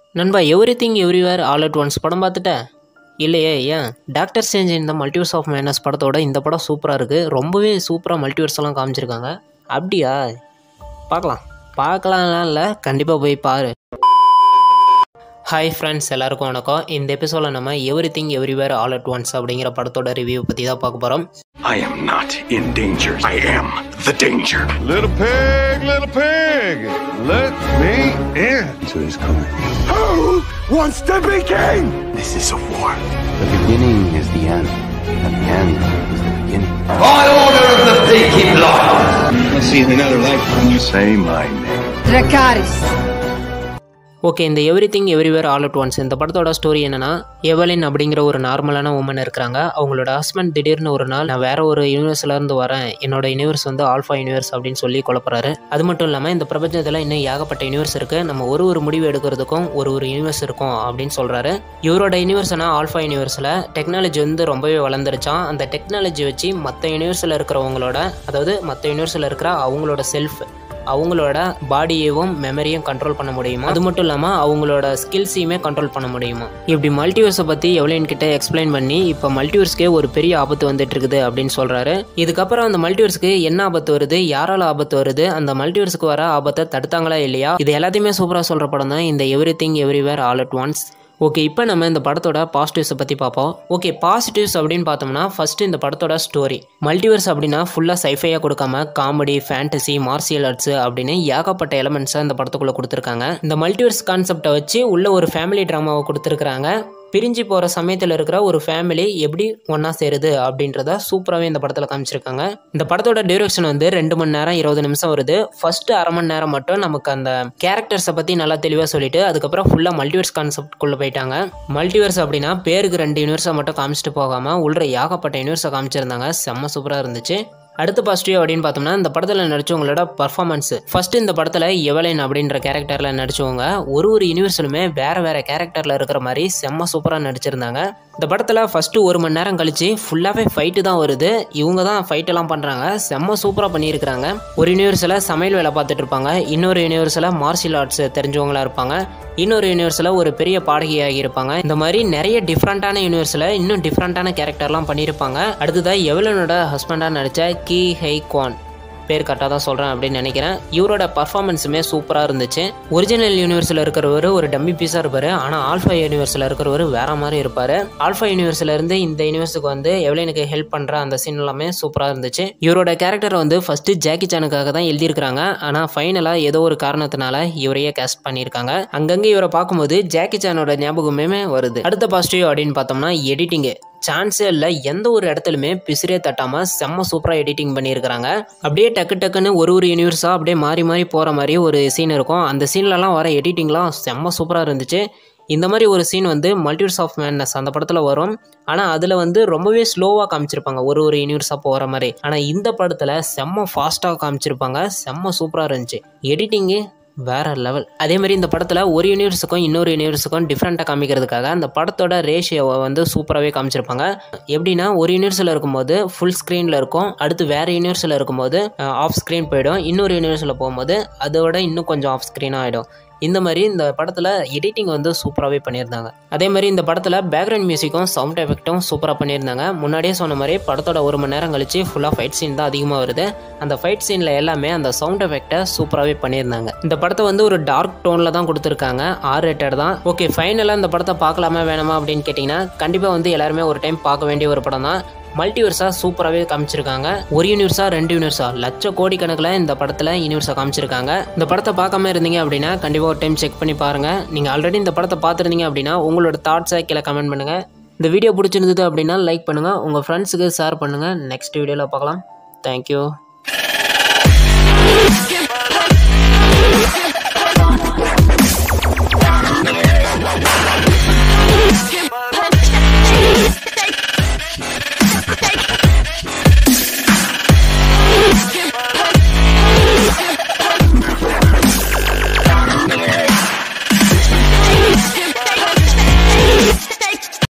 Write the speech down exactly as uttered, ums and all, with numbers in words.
நண்பா everything everywhere all at once படம் பார்த்துட்ட இல்லையே ஏன் டாக்டர் ஸ்ட்ரேஞ்ச் இந்த மல்டிவர்ஸ் ஆஃப் மேட்னஸ் படத்தோட இந்த படம் சூப்பராக இருக்குது. ரொம்பவே சூப்பராக மல்டிவர்ஸ் எல்லாம் காமிச்சிருக்காங்க. அப்படியா பார்க்கலாம் பார்க்கலாம்லாம் இல்லை, கண்டிப்பாக போய் பாரு. ஹாய் ஃப்ரெண்ட்ஸ், எல்லாருக்கும் வணக்கம். இந்த எபிசோடில் நம்ம everything everywhere all at once அப்படிங்கிற படத்தோட ரிவ்யூ பற்றி தான் பார்க்க போகிறோம். I am not in danger. I am the danger. Little pig, little pig, let me in. So he's coming. Who wants to be king? This is a war. The beginning is the end, and the end is the beginning. By order of the Peaky Blinders. I'll see another life when you Say my name. Dracarys. Okay, இந்த everything everywhere all at once இந்த படத்தோட story என்னன்னா, எவலின் அப்படிங்கிற ஒரு நார்மலான woman இருக்கிறாங்க. அவங்களோட husband திடீர்னு ஒரு நாள், நான் வேற ஒரு யூனிவர்ஸ்ல இருந்து வரேன், என்னோட யூனிவர்ஸ் வந்து ஆல்ஃபா யூனிவர்ஸ் அப்படின்னு சொல்லி குழப்பறாரு. அது மட்டும் இல்லாமல் இந்த பிரபஞ்சத்தில் இன்னும் ஏகப்பட்ட யூனிவர்ஸ் இருக்கு, நம்ம ஒரு ஒரு முடிவு எடுக்கிறதுக்கும் ஒரு ஒரு யூனிவர்ஸ் இருக்கும் அப்படின்னு சொல்றாரு. இவரோட யூனிவர்ஸ்னா ஆல்ஃபா யூனிவர்ஸ்ல டெக்னாலஜி வந்து ரொம்பவே வளர்ந்துருச்சான். அந்த டெக்னாலஜி வச்சு மற்ற யூனிவர்ஸ்ல இருக்கிறவங்களோட, அதாவது மற்ற யூனிவர்ஸ்ல இருக்கிற அவங்களோட செல்ஃப், அவங்களோட பாடியையும் மெமரியும் கண்ட்ரோல் பண்ண முடியுமா, அது மட்டும் இல்லாமல் அவங்களோட ஸ்கில்ஸையுமே கண்ட்ரோல் பண்ண முடியுமா. இப்படி மல்டிவர்ஸை பற்றி எவ்வளோன்னு கிட்ட எக்ஸ்பிளைன் பண்ணி இப்போ மல்டிவர்ஸ்க்கே ஒரு பெரிய ஆபத்து வந்துட்டு இருக்குது அப்படின்னு சொல்கிறாரு. இதுக்கப்புறம் அந்த மல்டிவர்ஸ்க்கு என்ன ஆபத்து வருது, யாரால ஆபத்து வருது, அந்த மல்டிவர்ஸ்க்கு வர ஆபத்தை தடுத்தாங்களா இல்லையா, இது எல்லாத்தையுமே சூப்பராக சொல்கிற படம் தான் இந்த everything everywhere all at once. Okay, இப்போ நம்ம இந்த படத்தோட பாசிட்டிவ்ஸை பற்றி பார்ப்போம். ஓகே, பாசிட்டிவ்ஸ் அப்படின்னு பார்த்தோம்னா ஃபர்ஸ்ட் இந்த படத்தோட ஸ்டோரி. மல்டிவர்ஸ் அப்படின்னா ஃபுல்லாக சைஃபையாக கொடுக்காம காமெடி, ஃபேண்டசி, மார்ஷியல் ஆர்ட்ஸ் அப்படின்னு ஏகப்பட்ட எலமெண்ட்ஸை இந்த படத்துக்குள்ளே கொடுத்துருக்காங்க. இந்த மல்டிவர்ஸ் கான்செப்டை வச்சு உள்ள ஒரு ஃபேமிலி ட்ராமாவை கொடுத்துருக்காங்க. பிரிஞ்சு போகிற சமயத்தில் இருக்கிற ஒரு ஃபேமிலி எப்படி ஒன்றா சேருது அப்படின்றத சூப்பராகவே இந்த படத்தில் காமிச்சிருக்காங்க. இந்த படத்தோட டியூரேஷன் வந்து ரெண்டு மணி நேரம் இருபது நிமிஷம் வருது. ஃபர்ஸ்ட் அரை மணி நேரம் மட்டும் நமக்கு அந்த கேரக்டர்ஸை பற்றி நல்லா தெளிவாக சொல்லிட்டு அதுக்கப்புறம் ஃபுல்லாக மல்டிவர்ஸ் கான்செப்ட்குள்ளே போயிட்டாங்க. மல்டிவர்ஸ் அப்படின்னா பேருக்கு ரெண்டு யூனிவர்ஸை மட்டும் காமிச்சிட்டு போகாமல் உள்ள ஏகப்பட்ட யூனிவர்ஸை காமிச்சிருந்தாங்க. செம்ம சூப்பராக இருந்துச்சு. அடுத்த பாசிட்டிவ் அப்படின்னு பார்த்தோம்னா இந்த படத்தில் நடிச்சவங்களோட பர்ஃபார்மன்ஸ். ஃபர்ஸ்ட் இந்த படத்தில் எவலின் அப்படின்ற கேரக்டரில் நடிச்சவங்க ஒரு ஒரு யூனிவர்ஸ்லுமே வேற வேற கேரக்டரில் இருக்கிற மாதிரி செம்ம சூப்பராக நடிச்சிருந்தாங்க. இந்த படத்தில் ஃபஸ்ட்டு ஒரு மணி நேரம் கழிச்சு ஃபுல்லாகவே ஃபைட்டு தான் வருது. இவங்க தான் ஃபைட்டெல்லாம் பண்ணுறாங்க, செம்ம சூப்பராக பண்ணியிருக்கிறாங்க. ஒரு யூனிவர்ஸில் சமையல் வேலை பார்த்துட்டு இருப்பாங்க, இன்னொரு யூனிவர்ஸில் மார்ஷியல் ஆர்ட்ஸ் தெரிஞ்சவங்களா இருப்பாங்க, இன்னொரு யூனிவர்ஸில் ஒரு பெரிய பாடகியாகி இருப்பாங்க. இந்த மாதிரி நிறைய டிஃப்ரெண்ட்டான யூனிவர்ஸில் இன்னும் டிஃப்ரெண்ட்டான கேரக்டர்லாம் பண்ணியிருப்பாங்க. அடுத்ததாக எவலனோட ஹஸ்பண்டாக நடித்த கி ஹை குவான், பேர் கரெக்டாக தான் சொல்கிறேன் அப்படின்னு நினைக்கிறேன். இவரோட பர்ஃபார்மன்ஸுமே சூப்பராக இருந்துச்சு. ஒரிஜினல் யூனிவர்ஸில் இருக்கிறவர் ஒரு டம்மி பீஸாக இருப்பார், ஆனால் ஆல்ஃபா யூனிவர்ஸில் இருக்கிறவர் வேற மாதிரி இருப்பார். ஆல்ஃபா யூனிவர்ஸில் இருந்து இந்த யூனிவர்ஸுக்கு வந்து எவலினுக்கு ஹெல்ப் பண்ணுற அந்த சீன் எல்லாமே சூப்பராக இருந்துச்சு. இவரோட கேரக்டர் வந்து ஃபர்ஸ்ட் ஜாக்கி சானுக்காக தான் எழுதியிருக்காங்க, ஆனால் ஃபைனலாக ஏதோ ஒரு காரணத்தினால இவரையே கேஸ்ட் பண்ணியிருக்காங்க. அங்கங்கே இவரை பார்க்கும்போது ஜாக்கி சானோட ஞாபகமே வருது. அடுத்த பாசிட்டிவ் அப்படின்னு பார்த்தோம்னா எடிட்டிங்கு. சான்ஸே இல்லை, எந்த ஒரு இடத்துலையுமே பிசிறே தட்டாமல் செம்ம சூப்பராக எடிட்டிங் பண்ணியிருக்கிறாங்க. அப்படியே டக்கு டக்குன்னு ஒரு ஒரு யூனிவர்ஸாக அப்படியே மாறி மாறி போகிற மாதிரி ஒரு சீன் இருக்கும். அந்த சீன்லலாம் வர எடிட்டிங்லாம் செம்ம சூப்பராக இருந்துச்சு. இந்த மாதிரி ஒரு சீன் வந்து மல்டிவர்ஸ் ஆஃப் மேட்னஸ் அந்த படத்தில் வரும், ஆனால் அதில் வந்து ரொம்பவே ஸ்லோவாக காமிச்சிருப்பாங்க ஒரு ஒரு யூனிவர்ஸாக போகிற மாதிரி. ஆனால் இந்த படத்தில் செம்ம ஃபாஸ்ட்டாக காமிச்சிருப்பாங்க, செம்ம சூப்பராக இருந்துச்சு. எடிட்டிங்கு வேற லெவல். அதே மாதிரி இந்த படத்தில் ஒரு யூனிவர்ஸுக்கும் இன்னொரு யூனிவர்ஸுக்கும் டிஃப்ரெண்ட்டாக காமிக்கிறதுக்காக அந்த படத்தோட ரேஷியோவை வந்து சூப்பராகவே காமிச்சிருப்பாங்க. எப்படின்னா ஒரு யூனிவர்ஸில் இருக்கும்போது ஃபுல் ஸ்க்ரீனில் இருக்கும், அடுத்து வேறு யூனிவர்ஸில் இருக்கும்போது ஆஃப் ஸ்க்ரீன் போயிடும், இன்னொரு யூனிவர்ஸில் போகும்போது அதோட இன்னும் கொஞ்சம் ஆஃப் ஸ்க்ரீனாக ஆகிடும். இந்த மாதிரி இந்த படத்தில் எடிட்டிங் வந்து சூப்பராகவே பண்ணியிருந்தாங்க. அதே மாதிரி இந்த படத்தில் பேக்ரவுண்ட் மியூசிக்கும் சவுண்ட் எஃபெக்ட்டும் சூப்பராக பண்ணியிருந்தாங்க. முன்னாடியே சொன்ன மாதிரி படத்தோட ஒரு மணி நேரம் கழிச்சு ஃபுல்லாக ஃபைட் சீன் தான் அதிகமாக வருது. அந்த ஃபைட் சீனில் எல்லாமே அந்த சவுண்ட் எஃபெக்டை சூப்பராகவே பண்ணியிருந்தாங்க. இந்த படத்தை வந்து ஒரு டார்க் டோனில் தான் கொடுத்துருக்காங்க, ஆர் ரேட்டட் தான். ஓகே, ஃபைனலாக இந்த படத்தை பார்க்கலாமா வேணாமா அப்படின்னு கேட்டிங்கன்னா கண்டிப்பாக வந்து எல்லாருமே ஒரு டைம் பார்க்க வேண்டிய ஒரு படம் தான். மல்டிவர்ஸாக சூப்பராகவே காமிச்சிருக்காங்க. ஒரு யூனிவர்ஸா ரெண்டு யூனிவர்ஸா லட்ச கோடி கணக்கில் இந்த படத்தில் யூனிவர்ஸாக காமிச்சிருக்காங்க. இந்த படத்தை பார்க்காம இருந்தீங்க அப்படின்னா கண்டிப்பாக ஒரு டைம் செக் பண்ணி பாருங்கள். நீங்கள் ஆல்ரெடி இந்த படத்தை பார்த்துருந்தீங்க அப்படின்னா உங்களோட தாட்ஸை கீழே கமெண்ட் பண்ணுங்கள். இந்த வீடியோ பிடிச்சிருந்தது அப்படின்னா லைக் பண்ணுங்கள், உங்கள் ஃப்ரெண்ட்ஸுக்கு ஷேர் பண்ணுங்கள். நெக்ஸ்ட் வீடியோவில் பார்க்கலாம். தேங்க்யூ.